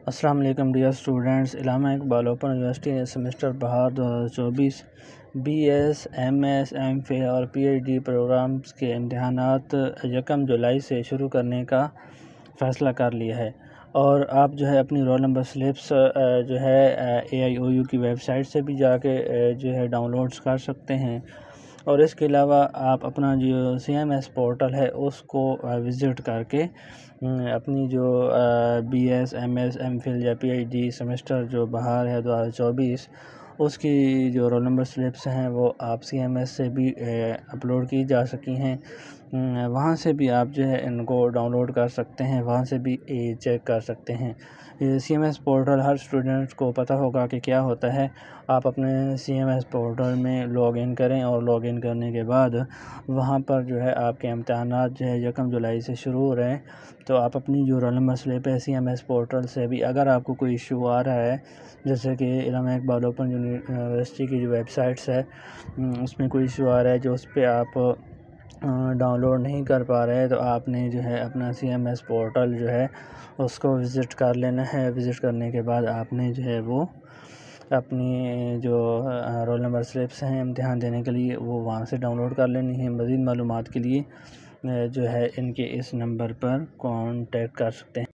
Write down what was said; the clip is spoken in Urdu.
السلام علیکم dear students, Allama Iqbal open university نے سیمسٹر بہار 2024 B S, M S, M Phil اور پی ایچ ڈی پروگرامز کے امتحانات 1 جولائی سے شروع کرنے کا فیصلہ کر لیا ہے، اور آپ جو ہے اپنی رول نمبر سلپس جو ہے AIOU کی ویب سائٹ سے بھی جا کے جو ہے ڈاؤن لوڈز کر سکتے ہیں، اور اس کے علاوہ آپ اپنا جو CMS پورٹل ہے اس کو وزٹ کر کے اپنی جو B S, M S, M Phil یا پی ایچ ڈی سیمسٹر جو بہار ہے 2024 اس کی جو رول نمبر سلپس ہیں وہ آپ CMS سے بھی اپلوڈ کی جا سکی ہیں، وہاں سے بھی آپ جو ہے ان کو ڈاؤن لوڈ کر سکتے ہیں، وہاں سے بھی چیک کر سکتے ہیں۔ CMS پورٹل ہر اسٹوڈنٹ کو پتہ ہوگا کہ کیا ہوتا ہے۔ آپ اپنے CMS پورٹل میں لاگ ان کریں، اور لاگ ان کرنے کے بعد وہاں پر جو ہے آپ کے امتحانات جو ہے 1 جولائی سے شروع ہو رہے ہیں، تو آپ اپنی جو رول نمبر سلپ ہے CMS پورٹل سے بھی، اگر آپ کو کوئی ایشو آ رہا ہے جیسے کہ علامہ اقبال اوپن یونیورسٹی کی جو ویب سائٹس ہے اس میں کوئی ایشو آ رہا ہے جو اس پہ آپ ڈاؤن لوڈ نہیں کر پا رہے، تو آپ نے جو ہے اپنا CMS پورٹل جو ہے اس کو وزٹ کر لینا ہے۔ وزٹ کرنے کے بعد آپ نے جو ہے وہ اپنی جو رول نمبر سلپس ہیں امتحان دینے کے لیے وہ وہاں سے ڈاؤن لوڈ کر لینی ہے۔ مزید معلومات کے لیے جو ہے ان کے اس نمبر پر کانٹیکٹ کر سکتے ہیں۔